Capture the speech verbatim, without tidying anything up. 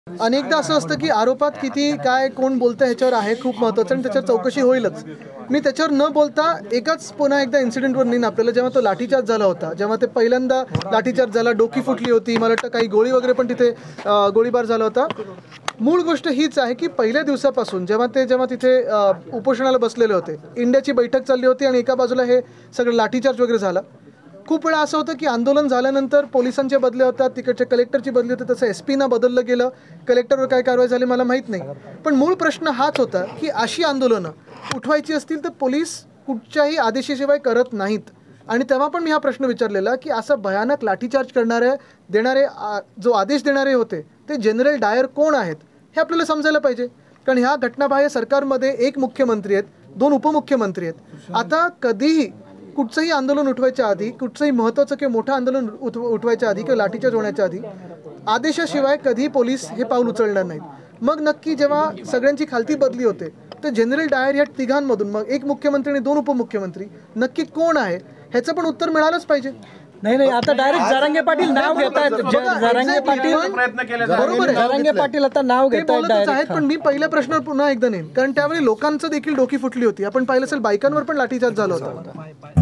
अनेकदा असं असतं की आरोपात किती काय कोण बोलतं ह्याच्यावर आहे खूप महत्त्वाचं आणि त्याच्यावर चौकशी होईलच. मी त्याच्यावर न बोलता एकाच पुन्हा एकदा इन्सिडेंटवर नेईन आपल्याला, जेव्हा तो लाठीचार्ज झाला होता, जेव्हा ते पहिल्यांदा लाठीचार्ज झाला, डोकी फुटली होती, मला वाटतं काही गोळी वगैरे पण तिथे गोळीबार झाला होता. मूळ गोष्ट हीच आहे की पहिल्या दिवसापासून जेव्हा ते जेव्हा तिथे उपोषणाला बसलेले होते, इंडियाची बैठक चालली होती आणि एका बाजूला हे सगळं लाठीचार्ज वगैरे झाला. खूप वेळा असं होतं की आंदोलन झाल्यानंतर पोलिसांचे बदले होतात, तिकडच्या कलेक्टरची बदली होते, तसं एस पीना बदललं गेलं, कलेक्टरवर काय कारवाई झाली मला माहीत नाही. पण मूळ प्रश्न हाच होता की अशी आंदोलनं उठवायची असतील तर पोलीस कुठच्याही आदेशाशिवाय करत नाहीत. आणि तेव्हा पण मी हा प्रश्न विचारलेला की असं भयानक लाठीचार्ज करणारे देणारे जो आदेश देणारे होते ते जनरल डायर कोण आहेत हे आपल्याला समजायला पाहिजे. कारण ह्या घटनाबाह्य सरकारमध्ये एक मुख्यमंत्री आहेत, दोन उपमुख्यमंत्री आहेत. आता कधीही कुठचंही आंदोलन उठवायच्या आधी, कुठचंही महत्त्वाचं किंवा मोठं आंदोलन उठ उठवायच्या आधी किंवा लाठीचार्ज होण्याच्या आधी आदेशाशिवाय कधी पोलीस हे पाऊल उचलणार नाहीत. मग नक्की जेव्हा सगळ्यांची खालती बदली होते तर जनरल डायर या तिघांमधून मग एक मुख्यमंत्री आणि दोन उपमुख्यमंत्री नक्की कोण आहे ह्याचं पण उत्तर मिळालंच पाहिजे. नाही नाही आता डायरेक्ट जरांगे पाटील नाव घेतायत. जरांगे पाटील बरोबर आहे, जरांगे पाटील आता नाव घेतायत आहेत. पण मी पहिल्या प्रश्नावर पुन्हा एकदा नेईन, कारण त्यावेळी लोकांचं देखील डोकी फुटली होती. आपण पाहिलं असेल बायकांवर पण लाठीचार्ज झाला होता.